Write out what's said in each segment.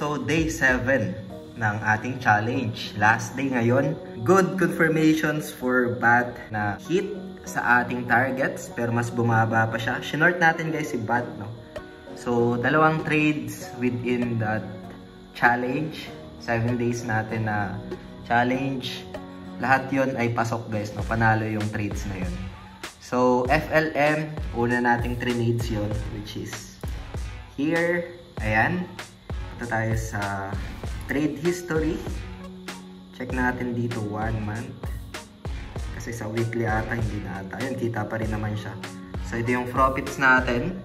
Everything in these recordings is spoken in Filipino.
So day 7 ng ating challenge. Last day ngayon. Good confirmations for BAT na hit sa ating targets pero mas bumaba pa siya. Shinort natin guys si BAT, no? So dalawang trades within that challenge. 7 days natin na challenge. Lahat yon ay pasok guys, no? Panalo yung trades na yun. So FLM, una nating trades yun, which is here. Ayan. Punta tayo sa trade history. Check natin dito 1 month. Kasi sa weekly ata, hindi na ata. Ayan, kita pa rin naman siya. So ito yung profits natin.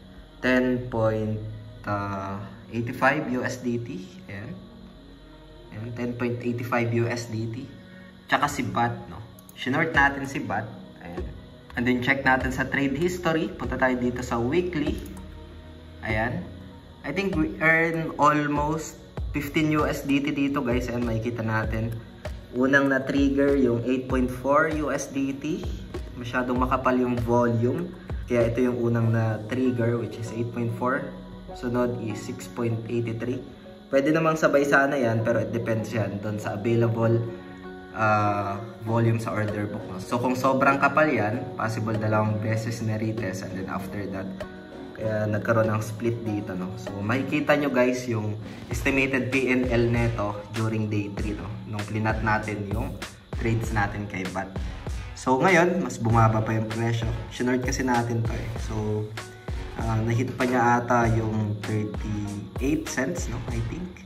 10.85 USDT. Ayan. Ayan, 10.85 USDT. Tsaka si BAT, no? Shinort natin si BAT. Ayan. And then check natin sa trade history. Punta tayo dito sa weekly. Ayan. I think we earn almost 15 USDT dito guys. Ayan, makikita natin. Unang na-trigger yung 8.4 USDT. Masyadong makapal yung volume. Kaya ito yung unang na-trigger which is 8.4. Sunod is 6.83. Pwede namang sabay sana yan pero it depends yan doon sa available volume sa order book. No? So kung sobrang kapal yan, possible dalawang beses na retest and then after that kaya nagkaroon ng split dito, no? So makikita nyo guys yung estimated PNL neto during day 3, no? Nung plinat natin yung trades natin kay BAT. So ngayon mas bumaba pa yung presyo. Shinort kasi natin to eh. So nahit pa niya ata yung 38 cents, no? I think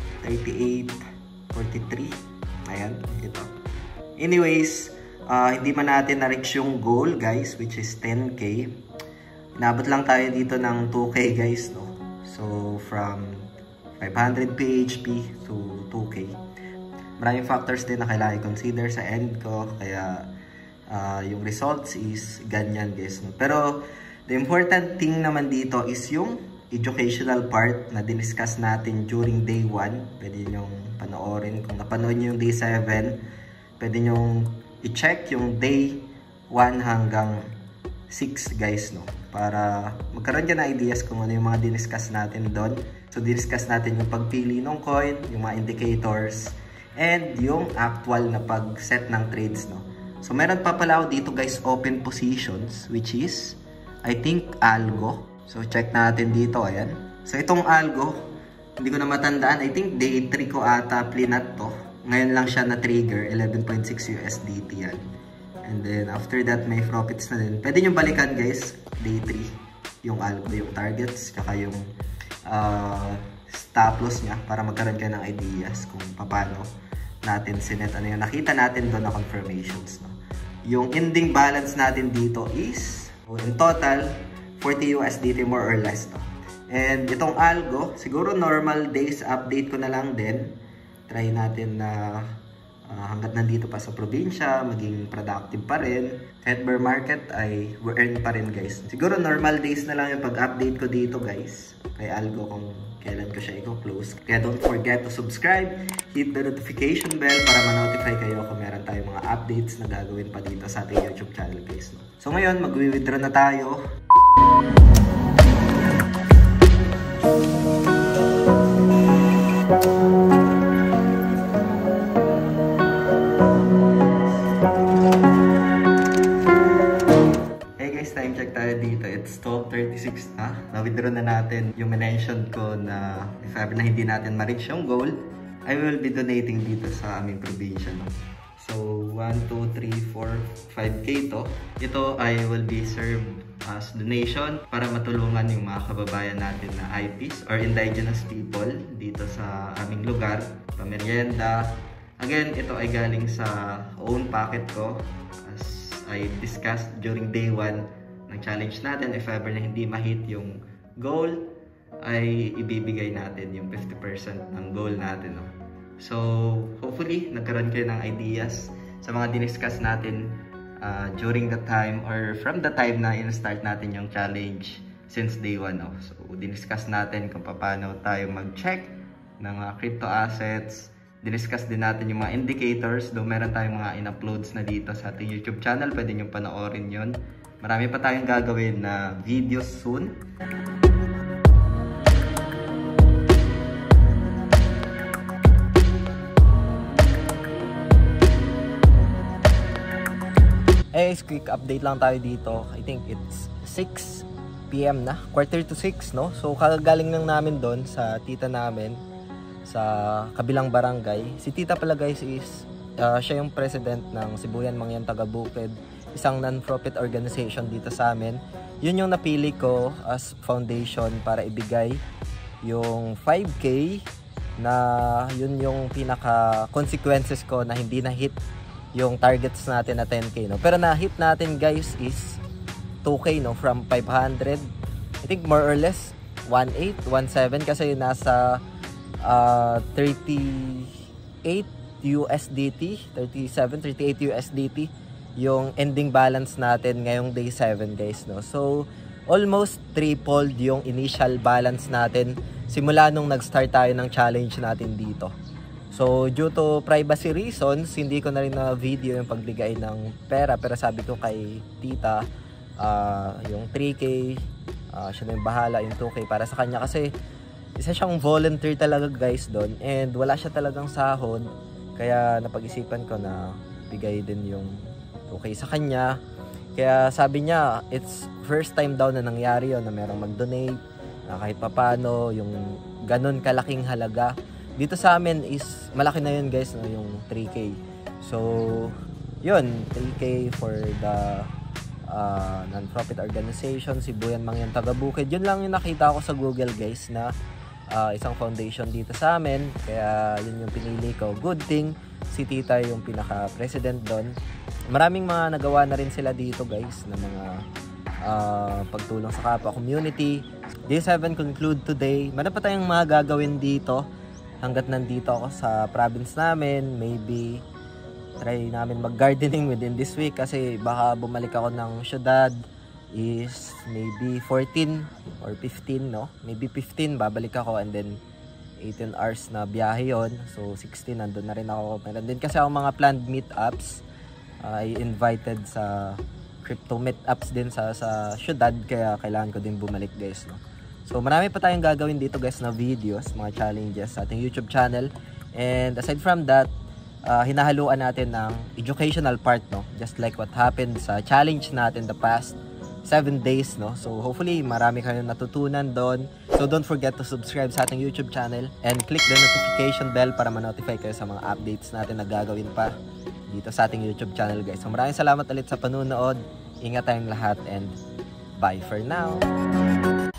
38.43. Ayan, ito. Anyways, hindi man natin na-reach yung goal guys, which is 10k. Inabot lang tayo dito ng 2k guys, no? So from 500 PHP to 2k. Maraming factors din na kailangan i-consider sa end ko, kaya yung results is ganyan guys, no? Pero the important thing naman dito is yung educational part na diniscuss natin during day 1. Pwede nyong panoorin. Kung napanood nyo yung day 7, pwede nyong i-check yung day 1 hanggang 6 guys, no? Para magkaroon ka na ideas kung ano yung mga diniscuss natin doon. So diniscuss natin yung pagpili ng coin, yung mga indicators, and yung actual na pag-set ng trades, no? So meron pa pala ako dito guys open positions, which is I think algo. So check natin dito, ayan. So itong algo, hindi ko na matandaan. I think day 3 ko ata plinat to. Ngayon lang siya na trigger, 11.6 USDT yan. And then after that may profits na din. Pwede nyo balikan guys, day 3, yung algo, yung targets, kaka yung stop loss nya para magkaroon kayo ng ideas kung paano natin sinet. Ano yung nakita natin doon na confirmations, no? Yung ending balance natin dito is in total 40 USDT more or less, no? And itong algo, siguro normal days update ko na lang din. Try natin na hanggat nandito pa sa probinsya, maging productive pa rin. Kahit bear market ay we-earn pa rin guys. Siguro normal days na lang yung pag-update ko dito guys. Kay algo kung kailan ko siya i-close. Kaya don't forget to subscribe, hit the notification bell para ma-notify kayo kung meron tayong mga updates na gagawin pa dito sa ating YouTube channel guys. So ngayon, mag-withdraw na tayo. Time check tayo dito. It's 12:36 na. Na-withdraw na natin yung mention ko na if ever na hindi natin ma-reach yung goal, I will be donating dito sa aming probinsya, no? So 1, 2, 3, 4, 5k to. Ito I will be served as donation para matulungan yung mga kababayan natin na IPs or indigenous people dito sa aming lugar. Pamerienda. Again, ito ay galing sa own pocket ko as I discussed during day 1 ng challenge natin. If ever na hindi ma-hit yung goal, ay ibibigay natin yung 50% ng goal natin, no? So hopefully nagkaroon kayo ng ideas sa mga diniscuss natin during the time or from the time na in-start natin yung challenge since day 1, no? So diniscuss natin kung paano tayo mag-check ng mga crypto assets. Diniscuss din natin yung mga indicators. Doon meron tayong mga in-uploads na dito sa ating YouTube channel. Pwede nyo panoorin yun. Marami pa tayong gagawin na videos soon. quick update lang tayo dito. I think it's 6 PM na, 5:45 no. So kagagaling lang namin doon sa tita namin sa kabilang barangay. Si tita pala guys is siya yung president ng Sibuyan Mangyan Taga-Bukid, isang non-profit organization dito sa amin. Yun yung napili ko as foundation para ibigay yung 5K na yun yung pinaka consequences ko na hindi na hit yung targets natin na 10K no. Pero na hit natin guys is 2K no, from 500. I think more or less 1.8, 1.7 kasi nasa 38 USDT, 38 USDT yung ending balance natin ngayong day 7 guys no. So almost tripled yung initial balance natin simula nung nag-start tayo ng challenge natin dito. So due to privacy reasons, hindi ko na rin na video yung pagbigay ng pera, pero sabi ko kay tita yung 3K siya na yung bahala, yung 2K para sa kanya kasi isa siyang volunteer talaga guys doon and wala siya talagang sahod, kaya napag-isipan ko na bigay din yung 2K sa kanya. Kaya sabi niya it's first time daw na nangyari yun na merong mag-donate na kahit papano yung ganun kalaking halaga. Dito sa amin is malaki na yun guys no, yung 3K. So yun, 3K for the non-profit organization Sibuyan Mangyan Taga-Bukid. Yun lang yung nakita ko sa Google guys na isang foundation dito sa amin, kaya yun yung pinili ko. Good thing si tita yung pinaka-president doon. Maraming mga nagawa na rin sila dito guys na mga pagtulong sa kapwa community. Day 7 conclude today. Meron pa tayong mga gagawin dito hanggat nandito ako sa province namin. Maybe try namin mag-gardening within this week kasi baka bumalik ako ng syudad is maybe 14 or 15 no, maybe 15 babalik ako and then 18 hours na biyahe yon. So 16 nandun na rin ako. Meron din kasi ako mga planned meetups. I invited sa crypto meetups din sa syudad, kaya kailangan ko din bumalik guys no. So marami pa tayong gagawin dito guys na videos, mga challenges sa ating YouTube channel, and aside from that hinahaluan natin ng educational part no, just like what happened sa challenge natin the past 7 days no. So hopefully marami kayong natutunan doon. So don't forget to subscribe sa ating YouTube channel and click the notification bell para ma-notify kayo sa mga updates natin na gagawin pa dito sa ating YouTube channel guys. So maraming salamat ulit sa panunood. Ingat tayong lahat and bye for now.